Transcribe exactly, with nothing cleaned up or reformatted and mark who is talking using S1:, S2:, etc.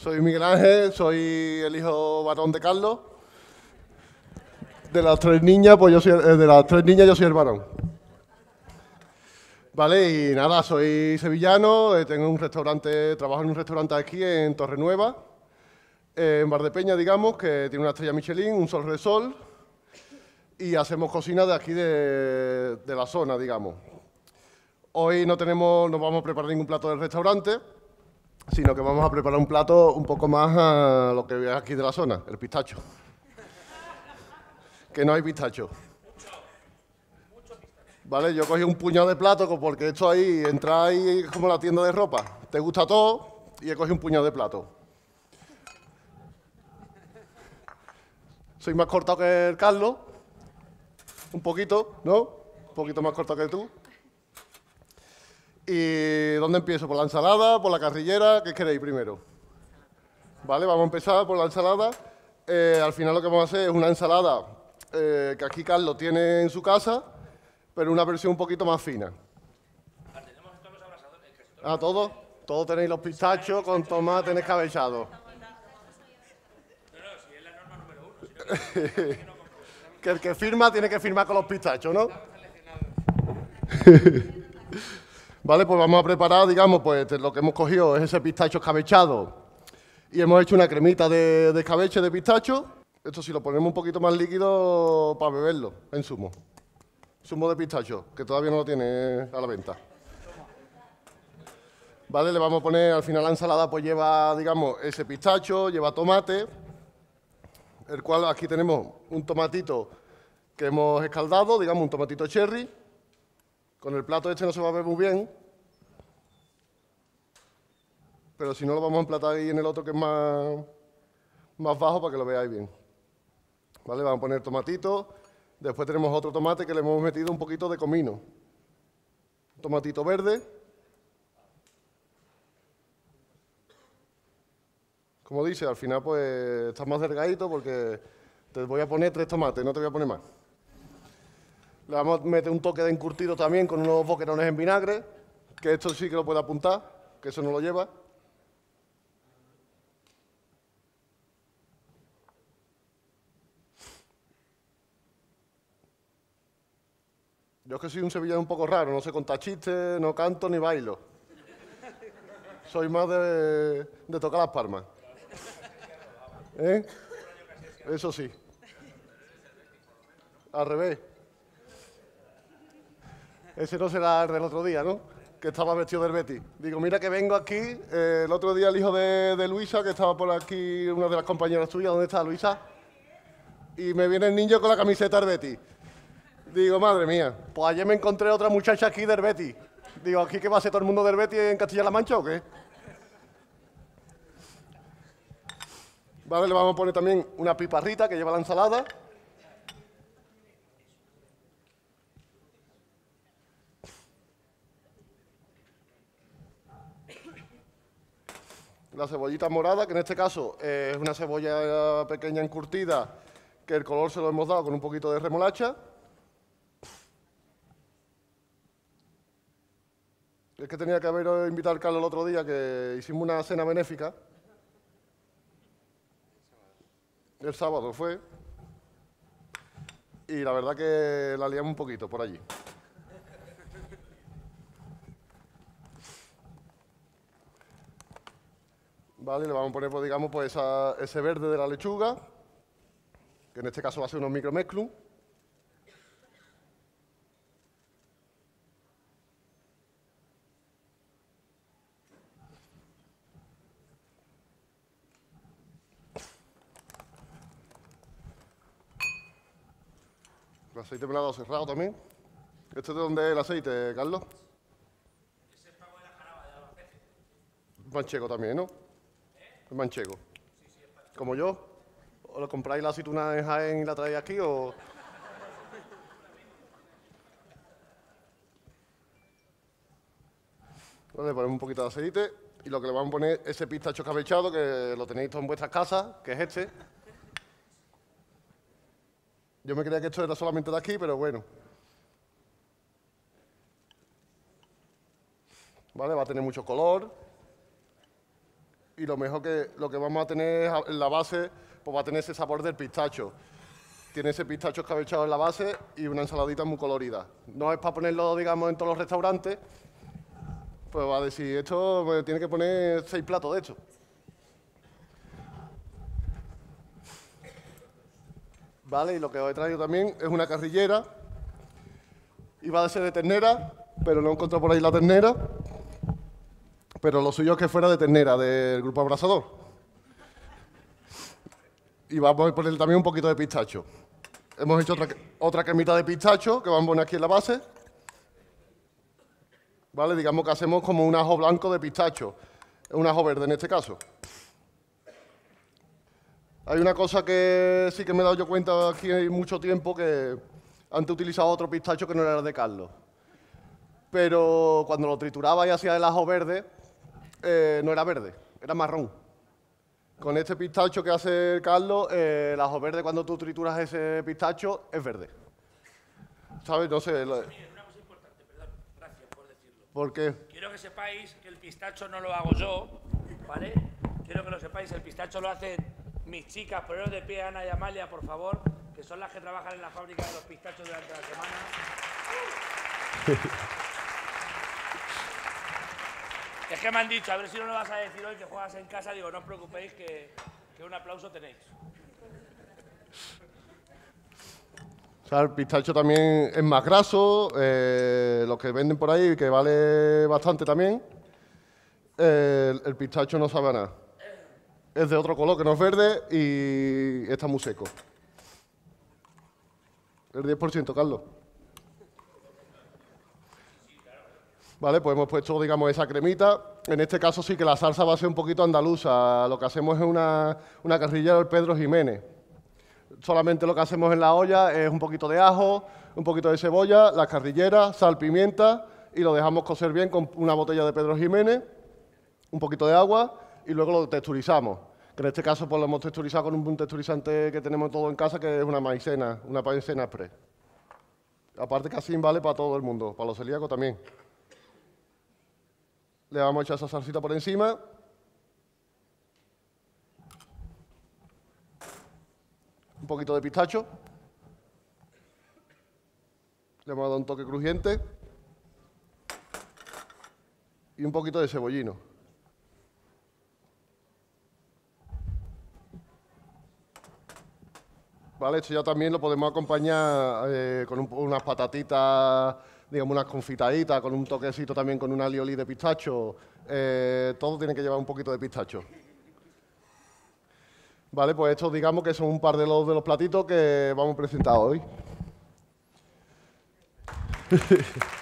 S1: Soy Miguel Ángel, soy el hijo varón de Carlos. De las tres niñas, pues yo soy, eh, de las tres niñas yo soy el varón. Vale, y nada, soy sevillano, eh, tengo un restaurante, trabajo en un restaurante aquí en Torrenueva, eh, en Valdepeña, digamos, que tiene una estrella Michelin, un Sol Resol, y hacemos cocina de aquí de, de la zona, digamos. Hoy no tenemos, no vamos a preparar ningún plato del restaurante, sino que vamos a preparar un plato un poco más a lo que es aquí de la zona, el pistacho. Que no hay pistacho. Vale, yo cogí un puñado de plato porque esto ahí, entra ahí como la tienda de ropa. Te gusta todo y he cogido un puñado de plato. Soy más cortado que el Carlos. Un poquito, ¿no? Un poquito más cortado que tú. ¿Y dónde empiezo? ¿Por la ensalada? ¿Por la carrillera? ¿Qué queréis primero? Vale, vamos a empezar por la ensalada. Eh, al final lo que vamos a hacer es una ensalada eh, que aquí Carlos tiene en su casa, pero una versión un poquito más fina. ¿Ah, todo? Todo tenéis los pistachos con tomate en escabechado. Que el que firma tiene que firmar con los pistachos, ¿no? Vale, pues vamos a preparar, digamos, pues lo que hemos cogido es ese pistacho escabechado y hemos hecho una cremita de, de escabeche de pistacho. Esto si lo ponemos un poquito más líquido para beberlo, en zumo. Zumo de pistacho, que todavía no lo tiene a la venta. Vale, le vamos a poner, al final la ensalada pues lleva, digamos, ese pistacho, lleva tomate, el cual aquí tenemos un tomatito que hemos escaldado, digamos, un tomatito cherry. Con el plato este no se va a ver muy bien, pero si no lo vamos a emplatar ahí en el otro que es más, más bajo para que lo veáis bien. Vale, vamos a poner tomatito. Después tenemos otro tomate que le hemos metido un poquito de comino. Un tomatito verde. Como dice, al final pues está más delgadito porque te voy a poner tres tomates, no te voy a poner más. Le vamos a meter un toque de encurtido también con unos boquerones en vinagre, que esto sí que lo puede apuntar, que eso no lo lleva. Yo es que soy un sevillano un poco raro, no sé contar chistes, no canto ni bailo. Soy más de, de tocar las palmas. ¿Eh? Eso sí. Al revés. Ese no será el del otro día, ¿no? Que estaba vestido del Betis. Digo, mira que vengo aquí. Eh, el otro día el hijo de, de Luisa, que estaba por aquí, una de las compañeras tuyas. ¿Dónde está Luisa? Y me viene el niño con la camiseta del Betis. Digo, madre mía, pues ayer me encontré otra muchacha aquí del Betis. Digo, ¿aquí qué va a hacer todo el mundo del Betis en Castilla-La Mancha o qué? Vale, le vamos a poner también una piparrita que lleva la ensalada. La cebollita morada, que en este caso eh, es una cebolla pequeña encurtida, que el color se lo hemos dado con un poquito de remolacha. Es que tenía que haber invitado al Carlos el otro día, que hicimos una cena benéfica. El sábado fue. Y la verdad que la liamos un poquito por allí. Vale, le vamos a poner, pues, digamos, pues esa, ese verde de la lechuga, que en este caso va a ser unos micromesclun. El aceite me lo ha dado cerrado también. ¿Este de dónde es el aceite, Carlos?
S2: Ese es para la jaraba de Albacete.
S1: Manchego también, ¿no? Es manchego.
S2: Sí, sí, es para...
S1: ¿Como yo? ¿O lo compráis la aceituna en Jaén y la traéis aquí o...? Vale, le ponemos un poquito de aceite y lo que le vamos a poner es ese pistacho escabechado que lo tenéis todos en vuestras casas, que es este. Yo me creía que esto era solamente de aquí, pero bueno. Vale, va a tener mucho color. Y lo mejor que lo que vamos a tener en la base, pues va a tener ese sabor del pistacho. Tiene ese pistacho escabechado en la base y una ensaladita muy colorida. No es para ponerlo, digamos, en todos los restaurantes, pues va a decir, esto me tiene que poner seis platos de esto. Vale, y lo que os he traído también es una carrillera. Iba a ser de ternera, pero no he encontrado por ahí la ternera. Pero lo suyo es que fuera de ternera, del grupo abrasador. Y vamos a poner también un poquito de pistacho. Hemos hecho otra, otra cremita de pistacho que vamos a poner aquí en la base. Vale, digamos que hacemos como un ajo blanco de pistacho. Un ajo verde en este caso. Hay una cosa que sí que me he dado yo cuenta aquí hay mucho tiempo, que antes he utilizado otro pistacho que no era el de Carlos. Pero cuando lo trituraba y hacía el ajo verde, eh, no era verde, era marrón. Con este pistacho que hace Carlos, eh, el ajo verde, cuando tú trituras ese pistacho, es verde. ¿Sabes? No sé. Lo...
S2: Mira, una cosa importante, perdón, gracias por decirlo.
S1: ¿Por qué?
S2: Quiero que sepáis que el pistacho no lo hago yo, ¿vale? Quiero que lo sepáis, el pistacho lo hacen mis chicas. Poneros de pie, Ana y Amalia, por favor, que son las que trabajan en la fábrica de los pistachos durante la semana. Es que me han dicho, a ver si no lo vas a decir hoy que juegas en casa. Digo, no os preocupéis que, que un aplauso tenéis.
S1: O sea, el pistacho también es más graso, eh, los que venden por ahí, que vale bastante también. Eh, el, el pistacho no sabe a nada. Es de otro color que no es verde y está muy seco. El diez por ciento, Carlos. Vale, pues hemos puesto, digamos, esa cremita. En este caso sí que la salsa va a ser un poquito andaluza. Lo que hacemos es una, una carrillera del Pedro Jiménez. Solamente lo que hacemos en la olla es un poquito de ajo, un poquito de cebolla, las carrilleras, sal, pimienta, y lo dejamos cocer bien con una botella de Pedro Jiménez, un poquito de agua, y luego lo texturizamos. Que en este caso pues lo hemos texturizado con un texturizante que tenemos todo en casa, que es una maicena, una maicena express. Aparte que así vale para todo el mundo, para los celíacos también. Le vamos a echar esa salsita por encima. Un poquito de pistacho. Le vamos a dar un toque crujiente. Y un poquito de cebollino. Vale, esto ya también lo podemos acompañar eh, con un, unas patatitas, digamos unas confitaditas, con un toquecito también con un alioli de pistacho. Eh, todo tiene que llevar un poquito de pistacho. Vale, pues estos digamos que son un par de los, de los platitos que vamos a presentar hoy.